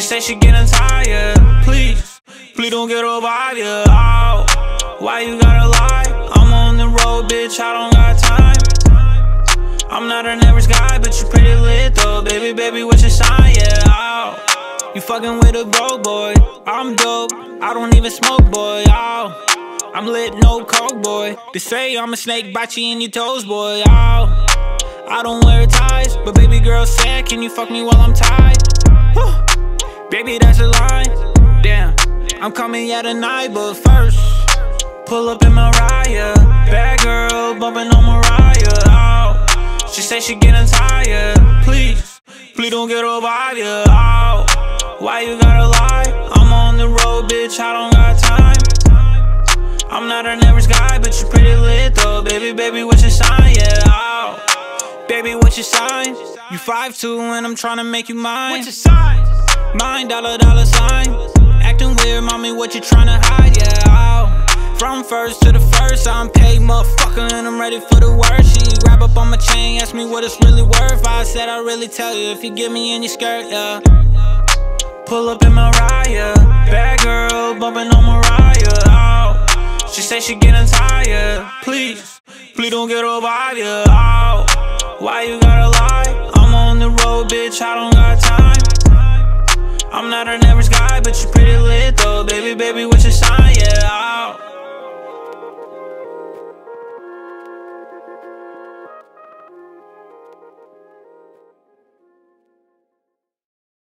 say she getting tired. Please don't get her body. Oh, why you gotta lie? I'm on the road, bitch, I don't got time. I'm not an average guy, but you pretty lit though. Baby, what's your sign? Yeah, oh, you fucking with a broke boy. I'm dope, I don't even smoke, boy. Oh, I'm lit, no coke, boy. They say I'm a snake, bite you in your toes, boy. Oh, I don't wear ties, but baby girl said, can you fuck me while I'm tied? Whew. Baby, that's a line. Damn, I'm coming out tonight, but first, pull up in Mariah. Bad girl, bumping on Mariah. Oh, she say she getting tired. Please don't get her body. Oh, why you gotta lie? I'm on the road, bitch, I don't got time. I'm not an average guy, but you pretty lit though. Baby, what's your sign? Yeah, oh, baby, what's your sign? You 5'2" and I'm tryna make you mine. What's your sign? Mine, dollar sign. Acting weird, mommy, what you tryna hide? Yeah, oh, from first to the first, I'm paid, motherfucker, and I'm ready for the worst. She grab up on my chain, ask me what it's really worth. I said I'll really tell you if you get me in your skirt, yeah. Pull up in Mariah. Bad girl, bumping on Mariah. Oh, she say she getting tired. Please don't get her body. Oh, why you gotta lie? I'm on the road, bitch, I don't got time. I'm not an average guy, but you pretty lit though. Baby, what's your sign? Yeah, oh.